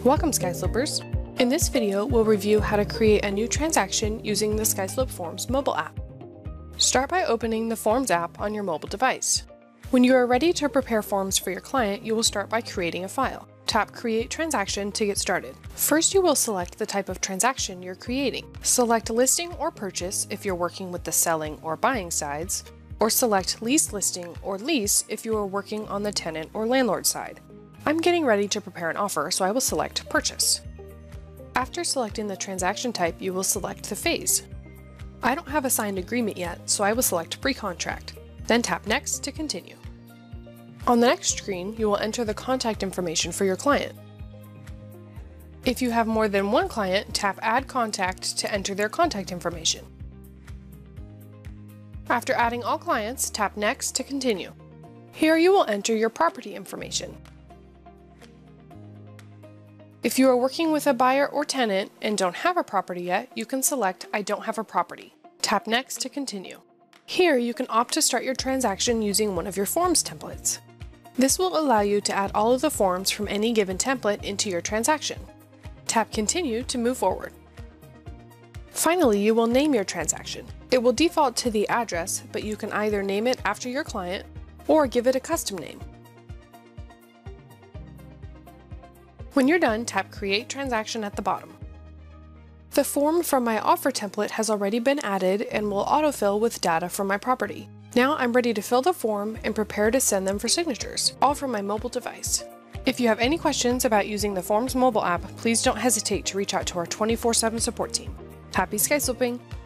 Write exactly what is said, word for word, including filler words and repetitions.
Welcome, SkySlopers! In this video, we'll review how to create a new transaction using the SkySlope Forms Mobile App. Start by opening the Forms app on your mobile device. When you are ready to prepare forms for your client, you will start by creating a file. Tap Create Transaction to get started. First, you will select the type of transaction you're creating. Select Listing or Purchase if you're working with the selling or buying sides, or select Lease Listing or Lease if you are working on the tenant or landlord side. I'm getting ready to prepare an offer, so I will select Purchase. After selecting the transaction type, you will select the phase. I don't have a signed agreement yet, so I will select Pre-Contract. Then tap Next to continue. On the next screen, you will enter the contact information for your client. If you have more than one client, tap Add Contact to enter their contact information. After adding all clients, tap Next to continue. Here you will enter your property information. If you are working with a buyer or tenant and don't have a property yet, you can select I don't have a property. Tap Next to continue. Here you can opt to start your transaction using one of your forms templates. This will allow you to add all of the forms from any given template into your transaction. Tap Continue to move forward. Finally, you will name your transaction. It will default to the address, but you can either name it after your client or give it a custom name. When you're done, tap Create Transaction at the bottom. The form from my offer template has already been added and will autofill with data from my property. Now I'm ready to fill the form and prepare to send them for signatures, all from my mobile device. If you have any questions about using the Forms mobile app, please don't hesitate to reach out to our twenty-four seven support team. Happy SkySloping!